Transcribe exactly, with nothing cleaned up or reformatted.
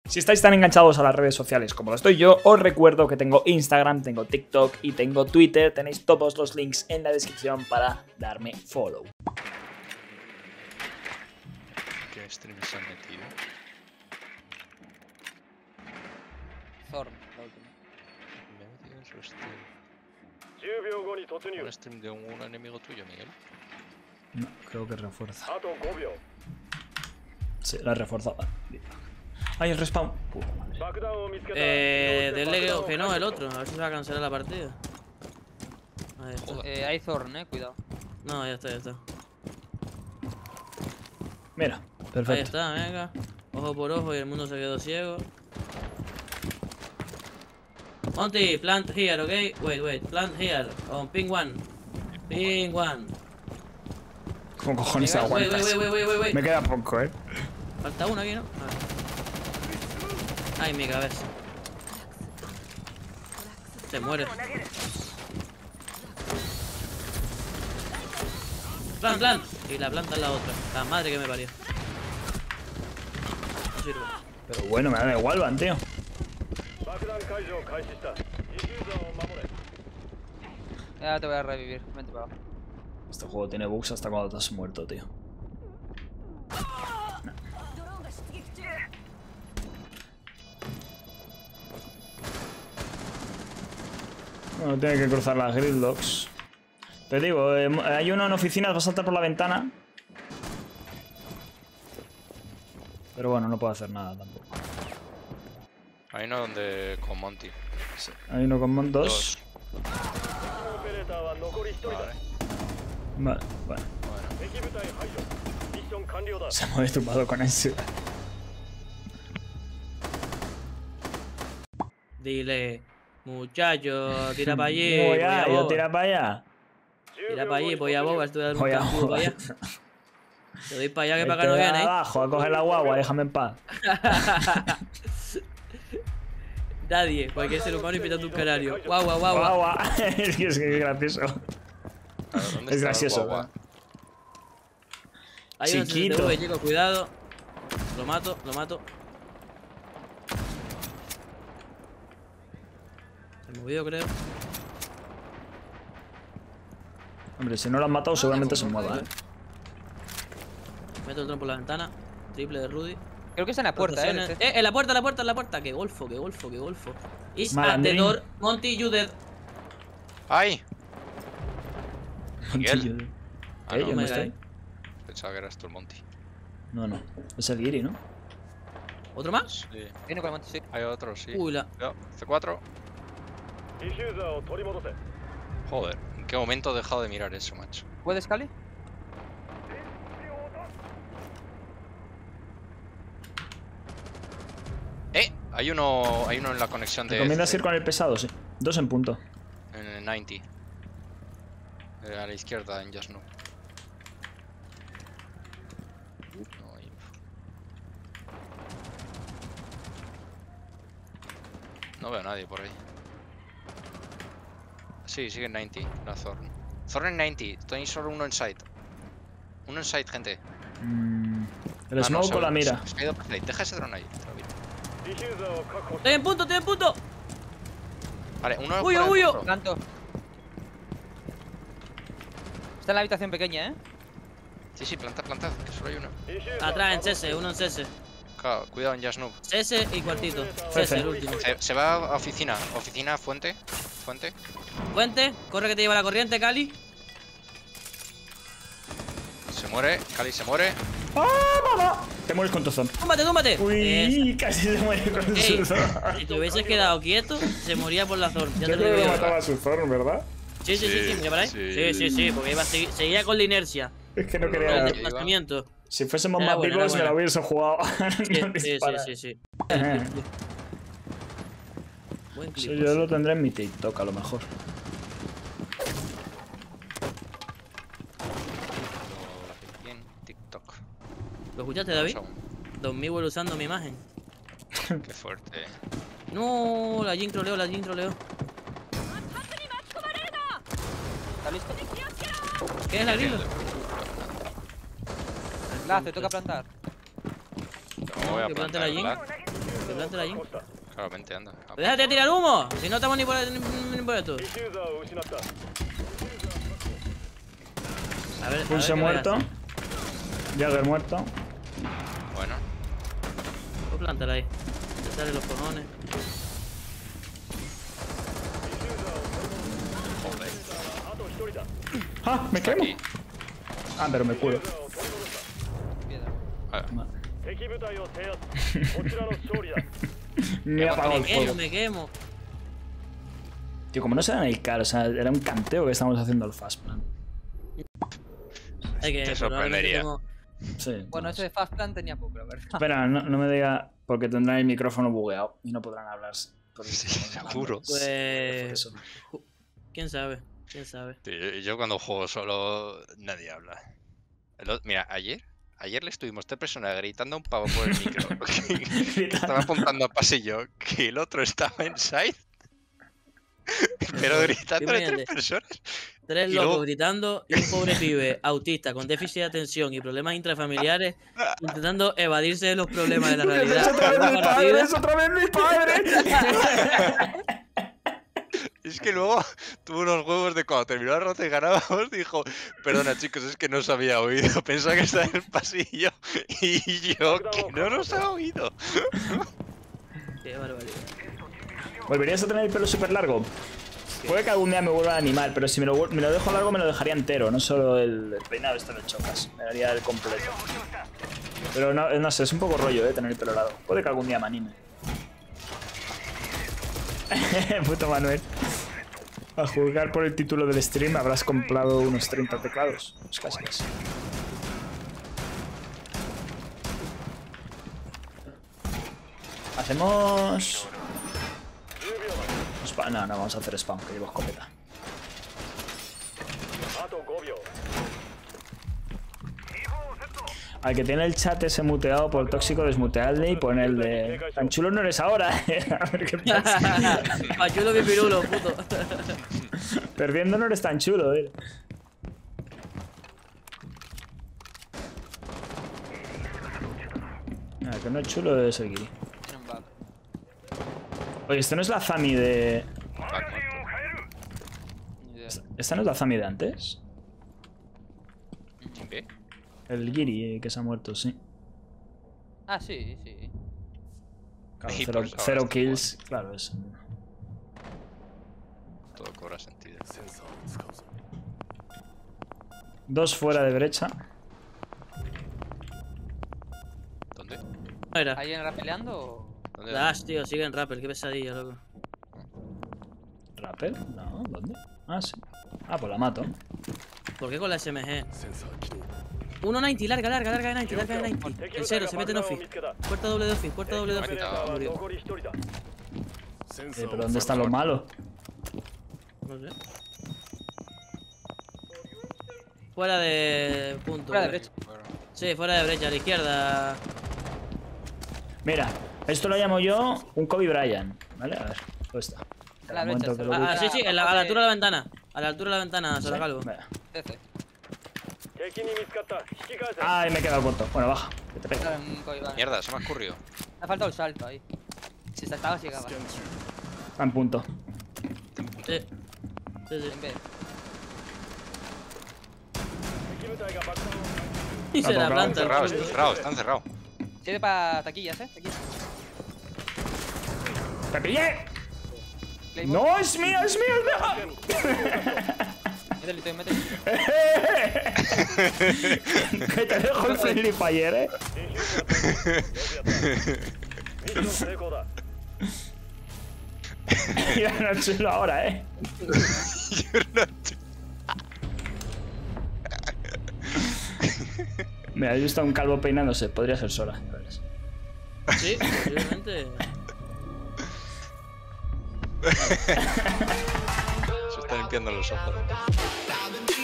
Si estáis tan enganchados a las redes sociales como lo estoy yo, os recuerdo que tengo Instagram, tengo TikTok y tengo Twitter. Tenéis todos los links en la descripción para darme follow. ¿Qué streams se han metido? Zorn, la última. Me he metido en su stream. ¿Un stream de un enemigo tuyo, Miguel? No, creo que refuerza. Sí, la he reforzado. ¡Ay, el respawn! Puta madre. Eh, denle que, que no, el otro. A ver si se va a cancelar la partida. Ahí está. Eh, hay Zorn, eh, cuidado. No, ya está, ya está. Mira, perfecto. Ahí está, venga. Ojo por ojo y el mundo se quedó ciego. Monty, plant here, okay? Wait, wait, plant here. On ping one. Ping one. ¿Cómo cojones Venga, wait, aguantas? wait, wait, wait, wait, wait. Me queda poco, eh. Falta uno aquí, ¿no? Ay, mi cabeza. Se muere. Plan, plan. Y la planta es la otra. La madre que me parió. No sirve. Pero bueno, me da igual, van, tío. Ya te voy a revivir, vente para abajo. Este juego tiene bugs hasta cuando te has muerto, tío. Bueno, tiene que cruzar las gridlocks. Te digo, eh, hay uno en oficinas, va a saltar por la ventana. Pero bueno, no puedo hacer nada tampoco. Hay uno donde con Monty. Sí, hay uno con Mon dos. Vale. Vale, bueno. Bueno. Se mueve tumbado con ese. Dile, muchacho, tira para allí. Voy a, yo tira para allá. Tira para allí, voy a boba, estoy dando Voy un a cancudo para allá. Te doy para allá que para acá no Vete viene, ¿eh? abajo, a coger la guagua, déjame en paz. Nadie, cualquier ser humano invitando un canario. Guau, guau, guau. Guagua. Es que es que es gracioso. Claro, ¿dónde Es está gracioso, el guagua? Hay un Chiquito. C C T V, chicos, cuidado. Lo mato, lo mato. Se ha movido, creo. Hombre, si no lo han matado, seguramente se mueva, ¿eh? Meto el tron por la ventana. Triple de Rudy. Creo que está en la puerta, eh. Eh, en la puerta, en la puerta, en la puerta. Qué golfo, qué golfo, qué golfo. Is at the Malandrín. door. Monty, you dead. ¡Ay! Miguel. Ah, ¿Eh? no, ¿Yo no me estoy? cae. Pensaba que eras tú el Monty. No, no. Es el Giri, ¿no? ¿Otro más? Sí. Viene con el monte, sí. Hay otro, sí. Uy, la. Cuidado, C cuatro. Joder, ¿en qué momento he dejado de mirar eso, macho? ¿Puedes, Cali? ¡Eh! Hay uno, hay uno en la conexión de... ¿Recomiendas ir con el pesado? Sí. Dos en punto. En el noventa. Eh, a la izquierda, en Just No. No hay info. No veo a nadie por ahí. Sí, sigue en noventa, la Thorn. Thorn en noventa, tenéis solo uno en site. Uno en site, gente. Mm, el Ah, smoke no, con la mira. Se ha ido por site. Deja ese dron ahí. te lo miro. Estoy en punto, estoy en punto. Vale, uno Huyo, por el huyo. otro. Planto. Está en la habitación pequeña, eh. Sí, sí, plantad, plantad, que solo hay uno. Atrás en C S, uno en C S. Claro, cuidado en Just Noob. C S y cuartito. C S, el último. Se, se va a oficina, oficina, fuente, fuente. Puente, corre que te lleva la corriente, Cali. Se muere, Cali se muere. ¡Ah, mamá! Te mueres con tu zon. ¡Túmbate, túmbate! Esa. Uy, casi se muere con Ey, su zon. si te hubieses quedado quieto, se moría por la zona. Ya Yo te lo creo digo que yo. mataba a su zon, ¿verdad? Sí, sí, sí, sí, mira para ahí. Sí. Sí, sí, sí, porque iba a seguir, seguía con la inercia. Es que no Con quería... el desplazamiento. Si fuésemos Era más buena, vivos, era me lo buena. hubiese jugado. Sí, No sí, sí, dispara. sí, sí. Buen Sí, clip. yo lo tendré en mi TikTok a lo mejor. Bien, TikTok. ¿Lo escuchaste, David? Vamos Don Miguel usando mi imagen. a un- Qué fuerte. No, la Jin troleó, la Jin troleó. ¿Está listo? ¿Qué es la grilo? La, te toca plantar. No voy a Que plante la plantar, Jin. ¿verdad? Que plante la Jin. Claramente, anda. Ah, ¡Déjate de tirar humo! Si no estamos ni por, ni, ni por esto. A ver, a ver Pulse qué muerto. veas. Jagger muerto. Bueno. Pues plántala ahí. Te salen los cojones. Joder. ¡Ah! ¡Me Está quemo! aquí. Ah, pero me curo. Piedra. Ah, Me Me apagó Me el quemo, fuego. me quemo. Tío, como no se dan el car, o sea, era un canteo que estábamos haciendo el fast plan. Hay que Te probablemente sorprendería. tengo- Sí. Bueno, ese de Fast Plan tenía poco, la verdad. Espera, no, no me diga porque tendrán el micrófono bugueado y no podrán hablar. por el Sí, micrófono. seguro. Por Pues... eso. ¿Quién sabe? ¿Quién sabe? Tío, yo- yo cuando juego solo nadie habla. El o- Mira, ayer, ayer le estuvimos tres personas gritando a un pavo por el micro. que estaba apuntando al pasillo que el otro estaba en side. Pero gritándole a tres Imagínate. personas. Tres Y locos luego- gritando y un pobre pibe autista con déficit de atención y problemas intrafamiliares intentando evadirse de los problemas de la realidad. ¡Es otra vez Una mi partida- padre! ¡Es otra vez mi padre! Es que luego tuvo unos huevos de cuando terminó la ronda y ganábamos, dijo, perdona chicos, es que no os había oído, pensaba que estaba en el pasillo y yo que no nos ha oído. Qué barbaridad. ¿Volverías a tener el pelo súper largo? Puede que algún día me vuelva a animar, pero si me lo, vuel- me lo dejo largo me lo dejaría entero, no solo el, el peinado este de chocas. Me daría el completo. Pero no, no sé, es un poco rollo, eh, tener el pelo largo. Puede que algún día me anime. Puto Manuel. A juzgar por el título del stream habrás comprado unos treinta teclados. Pues casi casi. Hacemos... Spa- No, no, vamos a hacer spam, que llevo escopeta. Al que tiene el chat ese muteado por tóxico, desmuteadle y ponerle... Tan chulo no eres ahora. A ver qué pasa. Pachulo mi pirulo, puto. Perdiendo no eres tan chulo, eh. Ah, el que no es chulo es el Giri. Tiene un bug. Oye, ¿esto no es la Zami de... Back muerto. Ni idea. ¿Esta no es la Zami de antes? ¿Qué? El Giri eh, que se ha muerto, sí. Ah, sí, sí. Claro, Y cero, por eso ahora cero está kills, claro, es... Todo cobra sentido. Dos fuera de brecha. ¿Dónde? No era. ¿Alguien era peleando o...? ¿Dónde? Dash, tío, sigue en Rappel, qué pesadilla, loco. ¿Rapper? No, ¿dónde? Ah, sí. Ah, pues la mato. ¿Por qué con la S M G? uno noventa, larga, larga, larga de noventa, larga de noventa. El cero, se mete en office. Puerta doble de office, puerta doble de office. Cuenta. Murió. Eh, ¿Pero dónde están los malos? No sé. Fuera de punto. Fuera de eh. brecha. Bueno, Sí, fuera de brecha, a la izquierda. Mira, esto lo llamo yo un Kobe Bryant. ¿Vale? A ver, ¿dónde está? A la Un momento brecha, que lo Ah, ah, busque. sí, sí, en la- a la altura de la ventana. A la altura de la ventana, se la calvo. Venga. C C. Ay, me he quedado corto. Bueno, baja. Que te pego. Claro, un Kobe, mierda, se me ha ocurrido. ha faltado el salto ahí. Si saltaba, llegaba. Está en punto. Sí. Sí, sí. En vez. Y se la tocado. planta. Cerrado, el está puto. cerrado, están cerrados. Sirve para taquillas, eh. Taquillas. ¡Te pillé! Claymore. ¡No, es mío, es mío, es mío! Métele, tío, métele. Que te dejo el friendly fire, eh. Ya no es chulo ahora, eh. Yo no te- Mira, he visto a un calvo peinándose. Podría ser sola. ¿Sabes? Sí, posiblemente. Se está limpiando los ojos.